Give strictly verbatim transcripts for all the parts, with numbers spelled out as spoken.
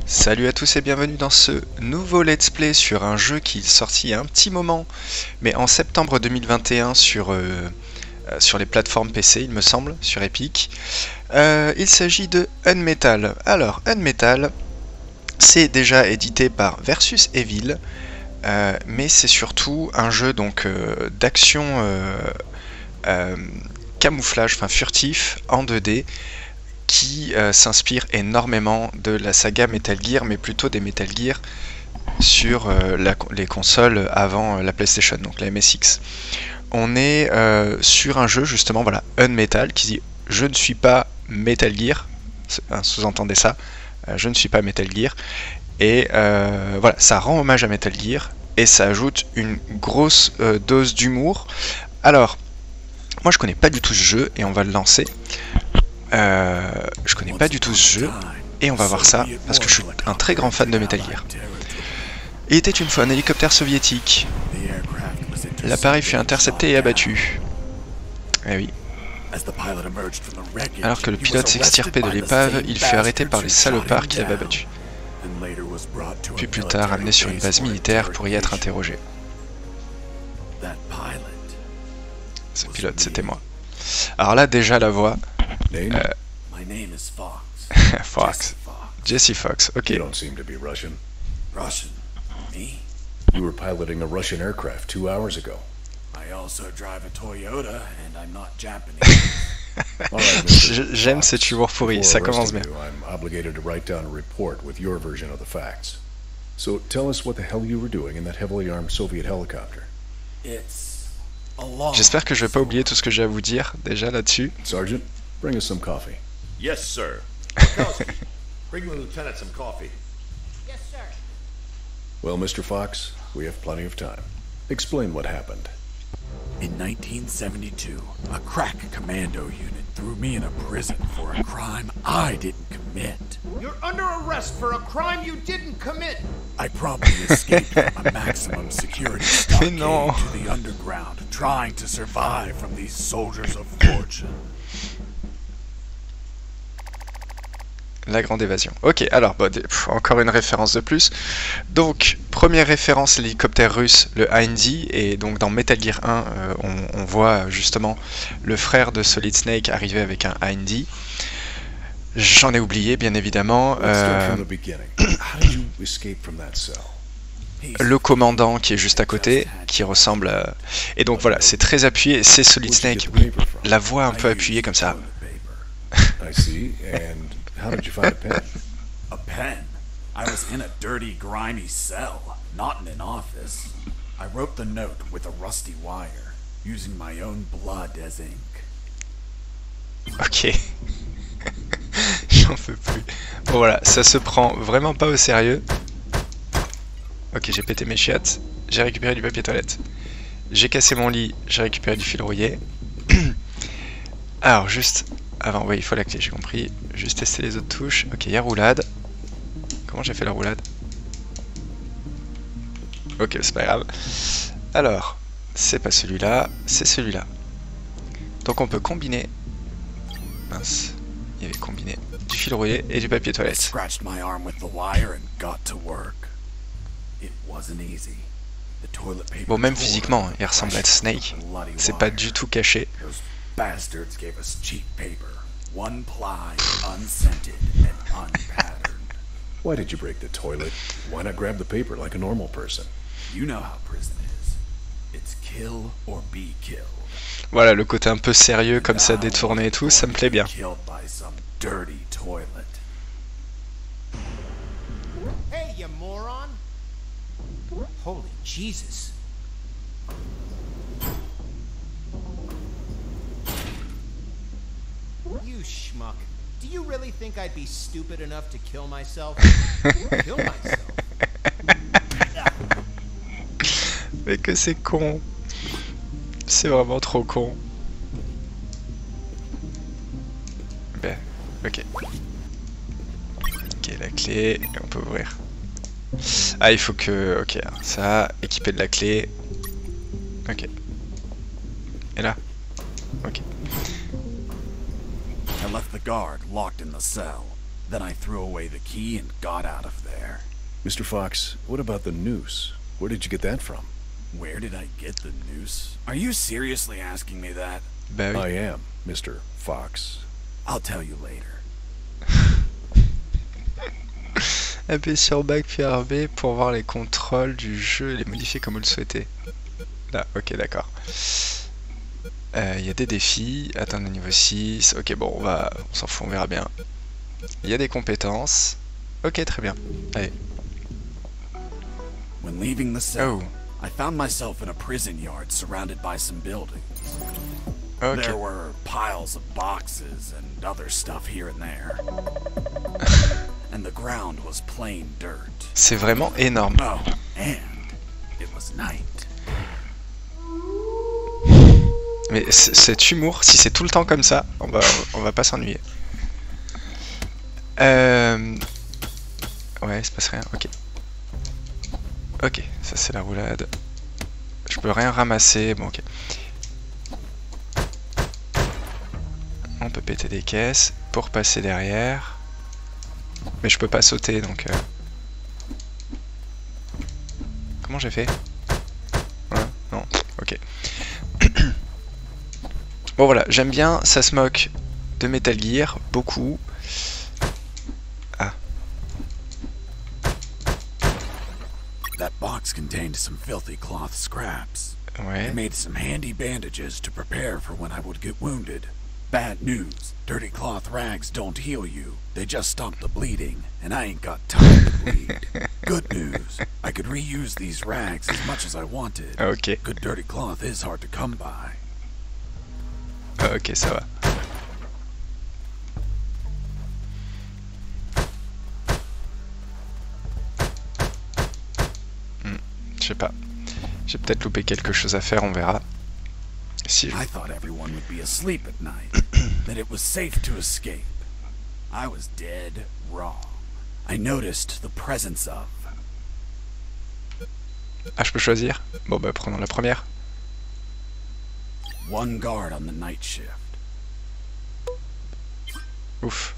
Salut à tous et bienvenue dans ce nouveau let's play sur un jeu qui est sorti il y a un petit moment, mais en septembre deux mille vingt et un sur, euh, euh, sur les plateformes P C, il me semble, sur Epic. Euh, il s'agit de Unmetal. Alors, Unmetal, c'est déjà édité par Versus Evil, euh, mais c'est surtout un jeu donc euh, d'action euh, euh, camouflage, enfin furtif, en deux D, qui euh, s'inspire énormément de la saga Metal Gear, mais plutôt des Metal Gear sur euh, la, les consoles avant euh, la PlayStation, donc la M S X. On est euh, sur un jeu justement, voilà, Unmetal, qui dit « Je ne suis pas Metal Gear », sous-entendez ça, euh, « Je ne suis pas Metal Gear », et euh, voilà, ça rend hommage à Metal Gear, et ça ajoute une grosse euh, dose d'humour. Alors, moi je connais pas du tout ce jeu, et on va le lancer. Euh, je connais pas du tout ce jeu et on va voir ça parce que je suis un très grand fan de Metal Gear. Il était une fois un hélicoptère soviétique. L'appareil fut intercepté et abattu. Eh oui. Alors que le pilote s'extirpait de l'épave, il fut arrêté par les salopards qui l'avaient abattu. Puis plus tard amené sur une base militaire pour y être interrogé. Ce pilote, c'était moi. Alors là, déjà la voix. Uh, My name is Fox. Fox. Jesse Fox. Okay. You don't seem to be Russian. Russian? Me? You were piloting a Russian aircraft two hours ago. I also drive a Toyota, and I'm not Japanese. J'aime cet humour pourri, ça commence bien. I'm obligated to write down a report with your version of the facts. So tell us what the hell you were doing in that heavily armed Soviet helicopter. It's a long J'espère que je vais pas oublier tout ce que j'ai à vous dire déjà là-dessus. Sergeant, bring us some coffee. Yes, sir. Mikowski, bring the lieutenant some coffee. Yes, sir. Well, Mister Fox, we have plenty of time. Explain what happened. In nineteen seventy-two, a crack commando unit threw me in a prison for a crime I didn't commit. You're under arrest for a crime you didn't commit. I promptly escaped from a maximum security stockade no. to the underground, trying to survive from these soldiers of fortune. La grande évasion. Ok, alors, bon, pff, encore une référence de plus. Donc, première référence, l'hélicoptère russe, le Hindy, et donc dans Metal Gear un, euh, on, on voit justement le frère de Solid Snake arriver avec un Hindy. J'en ai oublié, bien évidemment. Euh, le commandant qui est juste à côté, qui ressemble à... Et donc voilà, c'est très appuyé, c'est Solid Snake, oui, la voix un peu appuyée comme ça. I see, and how did you find a pen? A pen? I was in a dirty, grimy cell, not in an office. I wrote the note with a rusty wire, using my own blood as ink. Ok. J'en peux plus. Bon voilà, ça se prend vraiment pas au sérieux. Ok, j'ai pété mes chiottes, j'ai récupéré du papier toilette. J'ai cassé mon lit, j'ai récupéré du fil rouillé. Alors juste... Avant, oui, il faut la clé, j'ai compris. Juste tester les autres touches. Ok, il y a roulade. Comment j'ai fait la roulade? Ok, c'est pas grave. Alors, c'est pas celui-là, c'est celui-là. Donc on peut combiner... Mince, il y avait combiné du fil rouillé et du papier toilette. Scratched my arm with the wire and got to work. It wasn't easy. The toilet paper Bon, même physiquement, il ressemble à Snake. C'est pas du tout caché. Bastards gave us cheap paper, one ply, unscented and unpatterned. Why did you break the toilet? Why not grab the paper like a normal person? You know how prison is. It's kill or be killed. Voilà, le côté un peu sérieux comme ça, détourné et tout, ça me plaît bien. Killed by some dirty toilet. Hey, you moron! Holy Jesus! You schmuck. Do you really think I'd be stupid enough to kill myself? Kill myself? Mais que c'est con. C'est vraiment trop con. Ben, ok. Ok, la clé, et on peut ouvrir. Ah, il faut que... Ok, ça, équiper de la clé. Ok. Et là? Ok. I left the guard locked in the cell. Then I threw away the key and got out of there. Mister Fox, what about the noose? Where did you get that from? Where did I get the noose? Are you seriously asking me that? Bah oui. I am, Mister Fox. I'll tell you later. Appuyez sur back puis R B pour voir les contrôles du jeu et les modifier comme vous le souhaitez. Là, ok, d'accord. Il euh, y a des défis, atteindre le niveau six. Ok, bon, on va, on s'en fout, on verra bien. Il y a des compétences. Ok, très bien. Allez. When leaving the cell, Oh. I found myself in a prison yard surrounded by some buildings. Ok. There were piles of boxes and other stuff here and there. And the ground was plain dirt. C'est vraiment énorme. Oh, and it was night. Mais cet humour, si c'est tout le temps comme ça, on va, on va pas s'ennuyer. Euh... Ouais, il se passe rien, ok. Ok, ça c'est la roulade. Je peux rien ramasser, bon ok. On peut péter des caisses pour passer derrière. Mais je peux pas sauter donc... Euh... Comment j'ai fait? Ouais, non, ok. Bon voilà, j'aime bien, ça se moque de Metal Gear, beaucoup. Ah. That box contained some filthy cloth scraps. Ouais. I made some handy bandages to prepare for when I would get wounded. Bad news. Dirty cloth rags don't heal you. They just stop the bleeding, and I ain't got time to bleed. Good news. I could reuse these rags as much as I wanted. Ok. Good dirty cloth is hard to come by. Ok, ça va. Hmm, je sais pas. J'ai peut-être loupé quelque chose à faire, on verra. Si je... I thought everyone would be asleep at night, that it was safe to escape. I was dead wrong. I noticed the presence of... Ah, je peux choisir? Bon bah prenons la première. One guard on the night shift. Ouf.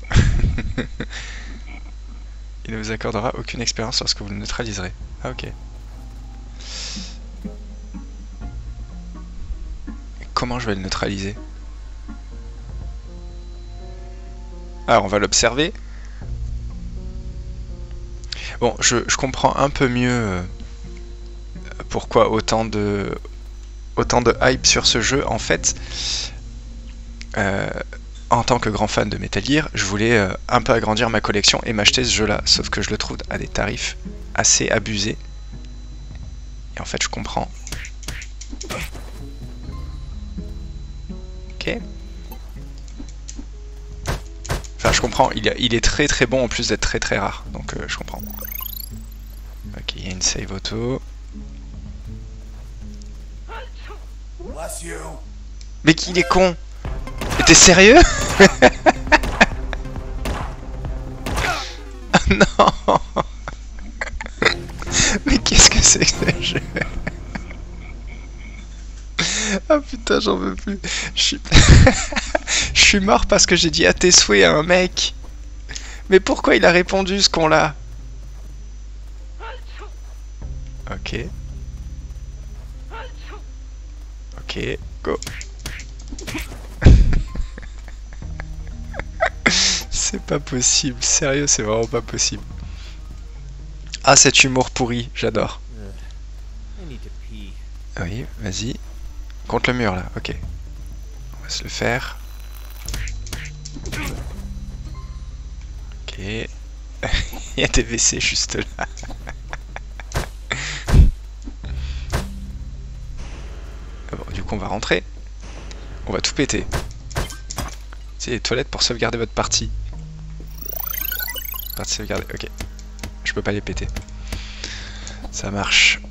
Il ne vous accordera aucune expérience lorsque vous le neutraliserez. Ah ok. Comment je vais le neutraliser? Alors on va l'observer. Bon, je, je comprends un peu mieux euh, pourquoi autant de autant de hype sur ce jeu. En fait, euh, en tant que grand fan de Metal Gear, je voulais euh, un peu agrandir ma collection et m'acheter ce jeu-là. Sauf que je le trouve à des tarifs assez abusés. Et en fait, je comprends. Ok. Enfin, je comprends. Il, a, il est très très bon en plus d'être très très rare. Donc, euh, je comprends. Ok, il y a une save auto. Bless you. Mais qu'il est con! Mais t'es sérieux? Ah non! Mais qu'est-ce que c'est que ce jeu? Ah putain, j'en veux plus. Je suis... Je suis mort parce que j'ai dit à tes souhaits à un mec. Mais pourquoi il a répondu ce con-là? Ok. Ok, go. C'est pas possible, sérieux, c'est vraiment pas possible. Ah, cet humour pourri, j'adore. Oui, vas-y. Contre le mur là, ok. On va se le faire. Ok. Il y a des W C juste là. Bon, du coup, on va rentrer. On va tout péter. C'est les toilettes pour sauvegarder votre partie. Partie sauvegardée, ok. Je peux pas les péter. Ça marche.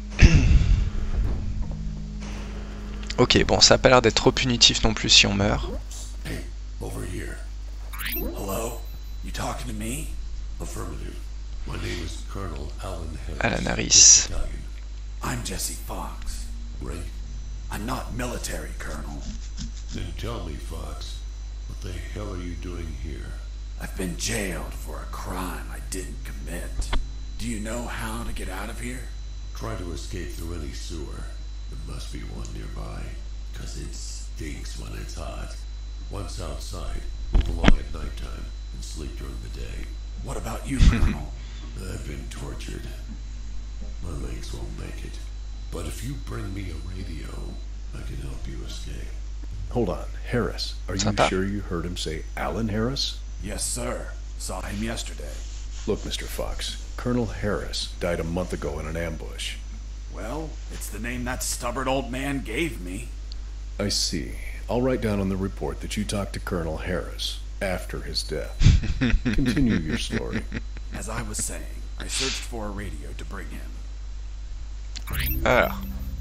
Ok, bon, ça a pas l'air d'être trop punitif non plus si on meurt. Hey, over here. Hello? You talking to me? Affirmative. My name is Colonel Alan Harris. Alan Harris. I'm Jesse Fox. Right. I'm not military, Colonel. Then tell me, Fox, what the hell are you doing here? I've been jailed for a crime I didn't commit. Do you know how to get out of here? Try to escape through any sewer. There must be one nearby, because it stinks when it's hot. Once outside, move along at nighttime and sleep during the day. What about you, Colonel? I've been tortured. My legs won't make it. But if you bring me a radio, I can help you escape. Hold on, Harris. Are you Sympa. sure you heard him say Alan Harris? Yes, sir. Saw him yesterday. Look, Mister Fox, Colonel Harris died a month ago in an ambush. Well, it's the name that stubborn old man gave me. I see. I'll write down on the report that you talked to Colonel Harris after his death. Continue your story. As I was saying, I searched for a radio to bring him. Alors.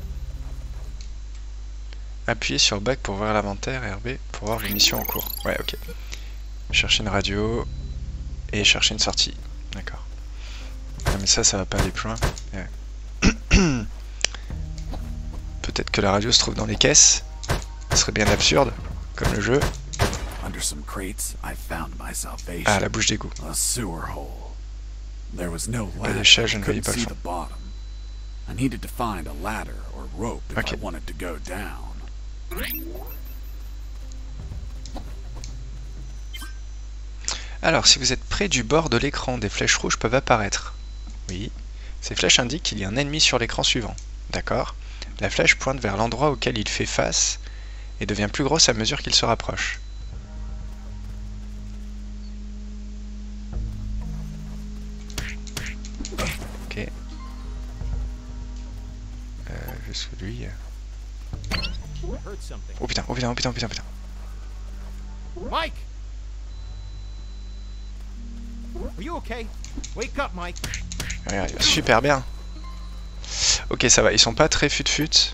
Appuyez sur back pour ouvrir l'inventaire et R B pour voir les missions en cours. Ouais, ok. Chercher une radio et chercher une sortie. D'accord. Ah, mais ça, ça va pas aller plus loin. Ouais. Peut-être que la radio se trouve dans les caisses. Ce serait bien absurde, comme le jeu. Under some crates, I found my salvation. Ah, la bouche d'égout. A sewer hole. There was no Pas ladder. d'échelle, je I ne voyais couldn't pas le see fond. the bottom. I needed to find a ladder or rope if Ok. I wanted to go down. Alors, si vous êtes près du bord de l'écran, des flèches rouges peuvent apparaître. Oui. Ces flèches indiquent qu'il y a un ennemi sur l'écran suivant. D'accord. La flèche pointe vers l'endroit auquel il fait face et devient plus grosse à mesure qu'il se rapproche. Ok. Euh, juste lui. I heard something. Oh putain, oh putain, oh putain, oh putain, putain. Mike! Are you okay? Wake up, Mike. Regarde, il va super bien. Ok, ça va, ils sont pas très fut-fut.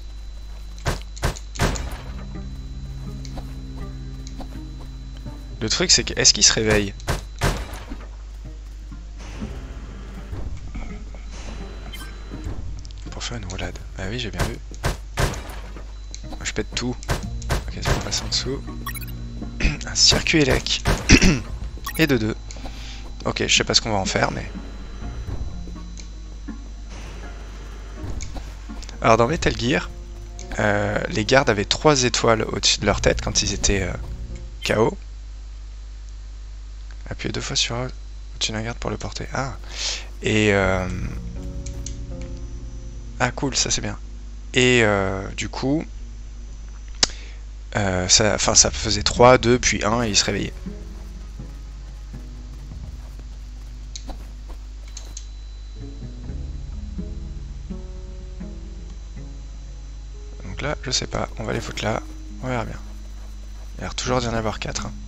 Le truc, c'est que, est-ce qu'ils se réveillent? Pour faire une roulade. Ah oui, j'ai bien vu. Moi, je pète tout. Ok, ça va passer en dessous. Un circuit élec. Et de deux. Ok, je sais pas ce qu'on va en faire, mais... Alors dans Metal Gear, euh, les gardes avaient trois étoiles au-dessus de leur tête quand ils étaient euh, K O. Appuyez deux fois sur A au-dessus d'un garde pour le porter. Ah. Et... Euh... Ah cool, ça c'est bien. Et euh, du coup... Euh, ça, enfin, ça faisait trois, deux, puis un et ils se réveillaient. Donc là, je sais pas, on va les foutre là, on verra bien. Il a l'air toujours d'y en avoir quatre. Hein.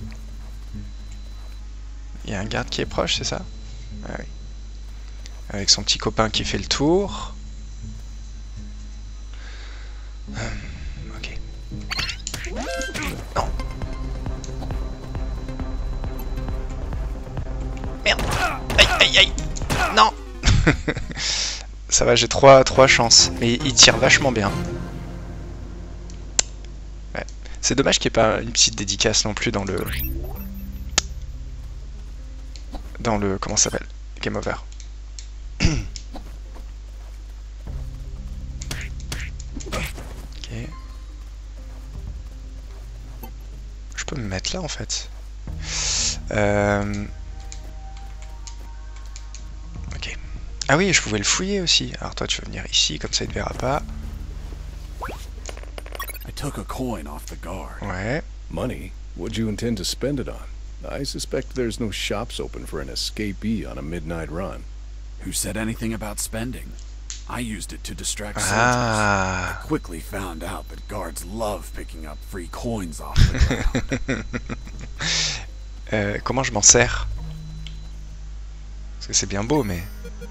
Il y a un garde qui est proche, c'est ça? Ah oui. Avec son petit copain qui fait le tour. Hum, ok. Non. Merde. Aïe, aïe, aïe. Non. Ça va, j'ai trois, trois chances. Mais il tire vachement bien. Ouais. C'est dommage qu'il n'y ait pas une petite dédicace non plus dans le... Dans le... Comment ça s'appelle? Game Over. Ok. Je peux me mettre là en fait. Euh... Ok. Ah oui, je pouvais le fouiller aussi. Alors toi tu vas venir ici, comme ça il ne verra pas. I took a coin off the guard. Ouais. Money? What'd you intend to spend it on? I suspect there's no shops open for an escapee on a midnight run. Who said anything about spending? I used it to distract soldiers. Ah. I quickly found out that guards love picking up free coins off the ground. euh, comment je m'en sers? Parce que c'est bien beau, mais...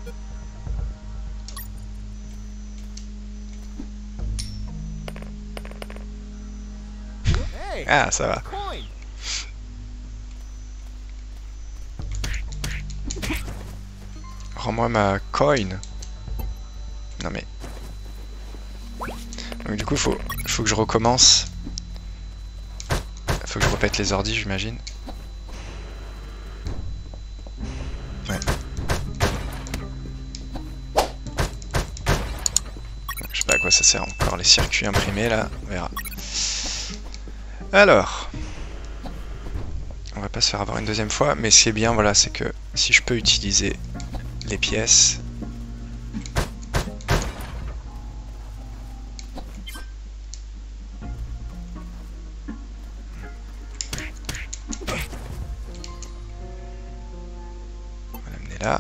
Hey, Ah, ça va. coin. Rends-moi ma coin. Non mais... Donc du coup, faut, faut que je recommence. Faut que je repète les ordis, j'imagine. quoi ça sert encore les circuits imprimés là, on verra. Alors, on va pas se faire avoir une deuxième fois, mais ce qui est bien, voilà, c'est que si je peux utiliser les pièces. On va l'amener là.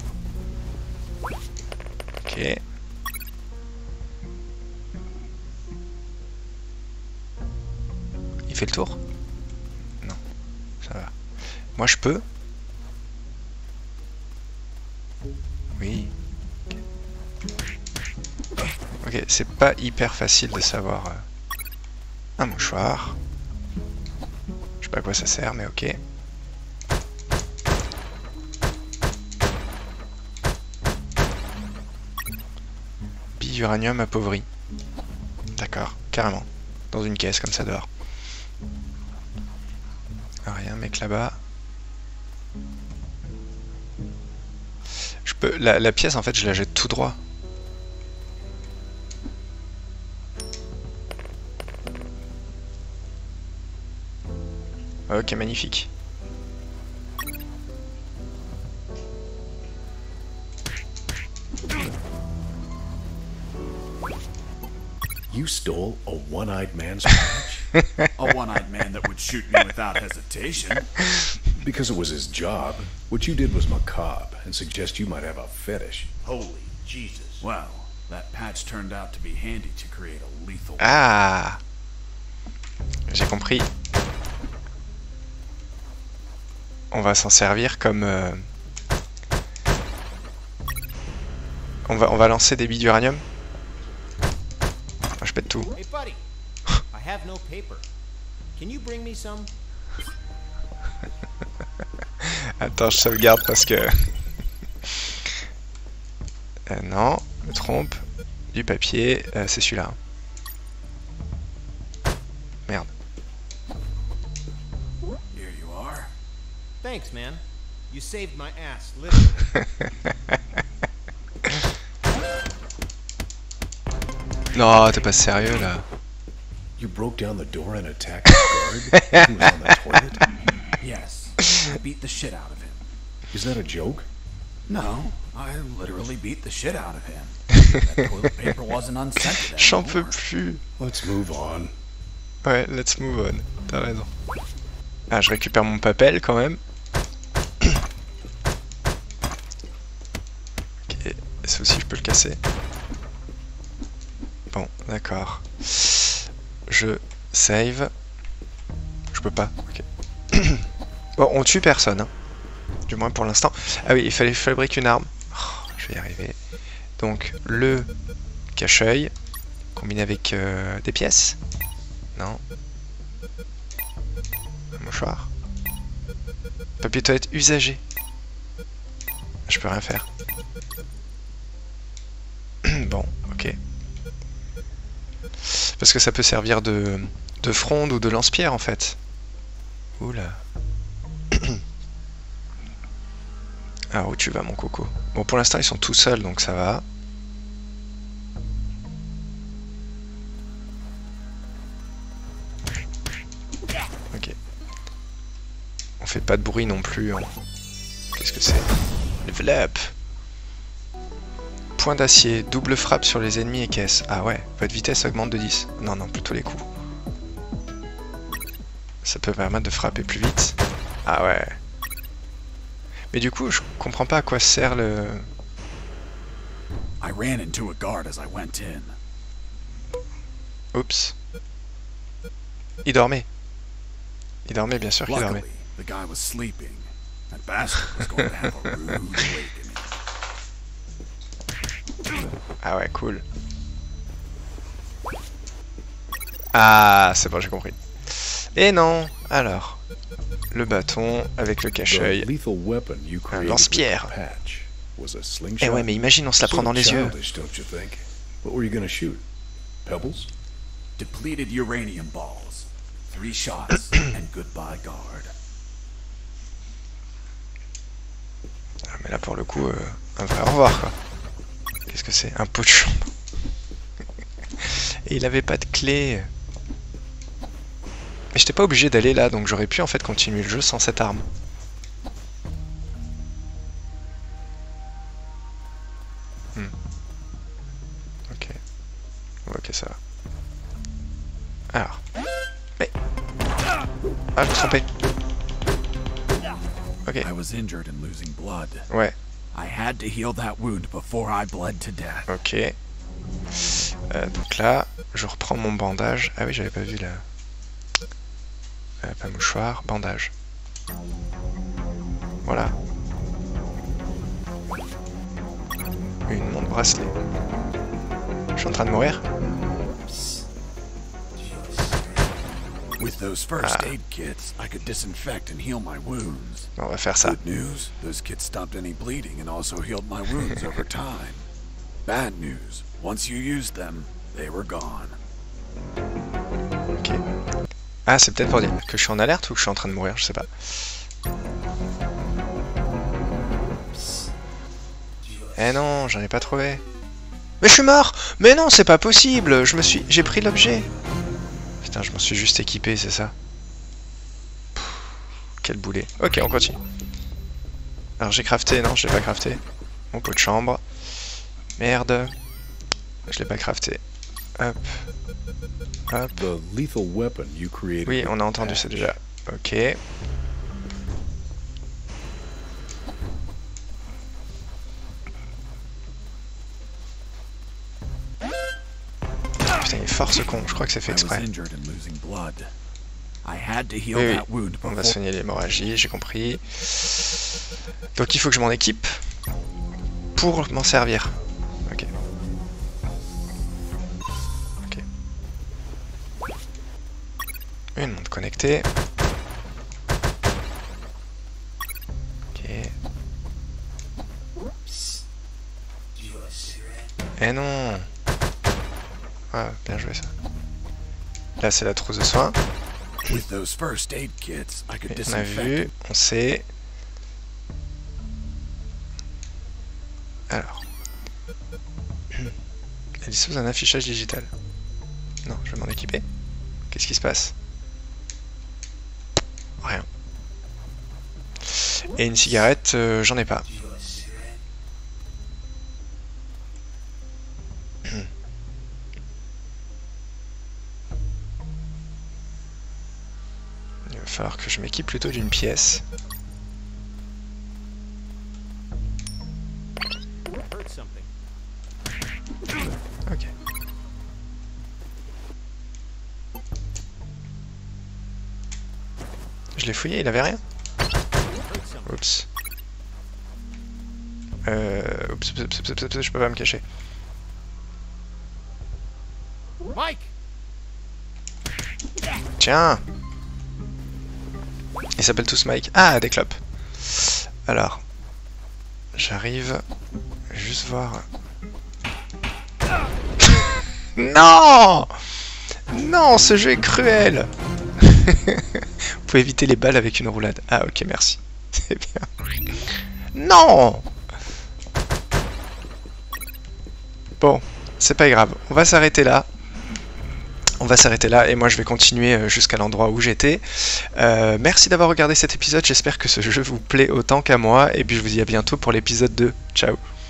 Ok. Il fait le tour? Non, ça va. Moi je peux? Oui. Ok, c'est pas hyper facile de savoir. Euh, un mouchoir. Je sais pas à quoi ça sert, mais ok. Bille d'uranium appauvri. D'accord, carrément. Dans une caisse comme ça dehors. Ah, rien, mec là-bas. Je peux. La, la pièce en fait je la jette tout droit. Ok, magnifique. You stole a one-eyed man's patch? A one-eyed man that would shoot me without hesitation. Because it was his job. What you did was macabre and suggest you might have a fetish. Holy Jesus. Well, that patch turned out to be handy to create a lethal... Ah, j'ai compris. On va s'en servir comme... Euh... On va, on va lancer des billes d'uranium. Je pète tout. Hey buddy, I have no paper. Can you bring me some? Attends, je sauvegarde parce que... euh, non, je me trompe. Du papier, euh, c'est celui-là. Merde. Here you are. Thanks, man. You saved my ass, literally. Non, t'es pas sérieux là. You broke down the door and attacked the guard who was on the toilet? Yes, I beat the shit out of him. Is that a joke? No, I literally beat the shit out of him. That toilet paper wasn't unscented J'en peux anymore. plus. Let's move on. Ouais, let's move on. T'as raison. Ah, je récupère mon papel quand même. Ok, ça aussi je peux le casser. Bon, d'accord. Je save. Je peux pas. Ok. Bon, on tue personne. Hein. Du moins pour l'instant. Ah oui, il fallait fabriquer une arme. Oh, je vais y arriver. Donc, le cache-œil. Combiné avec euh, des pièces. Non. Un mouchoir. Papier toilette usagé. Je peux rien faire. Bon, ok. Parce que ça peut servir de, de fronde ou de lance-pierre en fait. Oula. Ah, où tu vas mon coco? Bon, pour l'instant ils sont tout seuls donc ça va. Ok. On fait pas de bruit non plus. Hein. Qu'est-ce que c'est? Level up. Point d'acier, double frappe sur les ennemis et caisse. Ah ouais, votre vitesse augmente de dix. Non, non, plutôt les coups. Ça peut permettre de frapper plus vite. Ah ouais. Mais du coup, je comprends pas à quoi sert le... I ran into a guard as I went in. Oups. Il dormait. Il dormait, bien sûr qu'il dormait. Luckily, the guy was sleeping. That bastard was going to have a rude awakening. Ah ouais, cool. Ah, c'est bon, j'ai compris. Et non, alors, le bâton avec le cache-œil. The lethal weapon you Un created lance-pierre. with the patch was a slingshot. Eh ouais, mais imagine, on se la prend dans les yeux. Childish, don't you think? What were you gonna shoot? Pebbles? Depleted uranium balls. Three shots and goodbye guard. Ah, mais là, pour le coup, euh, un vrai au revoir, quoi. Qu'est-ce que c'est? Un pot de chambre. Et il avait pas de clé. Mais j'étais pas obligé d'aller là, donc j'aurais pu en fait continuer le jeu sans cette arme. Hmm. Ok. Ok, ça va. Alors. Mais... Ah, je me suis trompé. Ok. I was injured and losing blood. Ouais. I had to heal that wound before I bled to death. Ok. Euh, donc là, je reprends mon bandage. Ah oui, j'avais pas vu là. Euh, pas mouchoir, bandage. Voilà. Une montre bracelet. Je suis en train de mourir. With those first Ah. aid kits, I could disinfect and heal my wounds. On va faire ça. Good news, those kits stopped any bleeding and also healed my wounds over time. Bad news, once you used them, they were gone. Ok. Ah, c'est peut-être pour dire que je suis en alerte ou que je suis en train de mourir, je sais pas. Eh non, j'en ai pas trouvé. Mais je suis mort! Mais non, c'est pas possible! Je me suis... J'ai pris l'objet. Putain, je m'en suis juste équipé, c'est ça. Pff, quel boulet. Ok, on continue. Alors j'ai crafté, non, je l'ai pas crafté. Mon pot de chambre. Merde. Je l'ai pas crafté. Hop. Hop. The lethal weapon you created. Oui, with on a entendu the ça patch. déjà. Ok. Putain, il est fort ce con, je crois que c'est fait I was exprès. injured and losing blood. I had to heal Oui, oui, that wound on va before. soigner l'hémorragie, j'ai compris. Donc il faut que je m'en équipe pour m'en servir. Ok. Ok. Une montre connectée. Ok. Eh non! Ah, bien joué ça. Là c'est la trousse de soins. With those first aid kits, I could Et on a disinfect. vu, on sait. Alors. Elle dispose d'un affichage digital. Non, je vais m'en équiper. Qu'est-ce qui se passe? Rien. Et une cigarette, euh, j'en ai pas. Il va falloir que je m'équipe plutôt d'une pièce. Heard something. Ok. Je l'ai fouillé, il avait rien. Heard something. Oups. Euh... Oups, oups, oups, oups, oups, je peux pas me cacher. Mike! Tiens! Ils s'appellent tous Mike. Ah, des clopes. Alors, j'arrive. Juste voir. Non! Non, ce jeu est cruel! Vous pouvez éviter les balles avec une roulade. Ah, ok, merci. C'est bien. Non! Bon, c'est pas grave. On va s'arrêter là. On va s'arrêter là et moi je vais continuer jusqu'à l'endroit où j'étais. Euh, merci d'avoir regardé cet épisode, j'espère que ce jeu vous plaît autant qu'à moi et puis je vous dis à bientôt pour l'épisode deux. Ciao!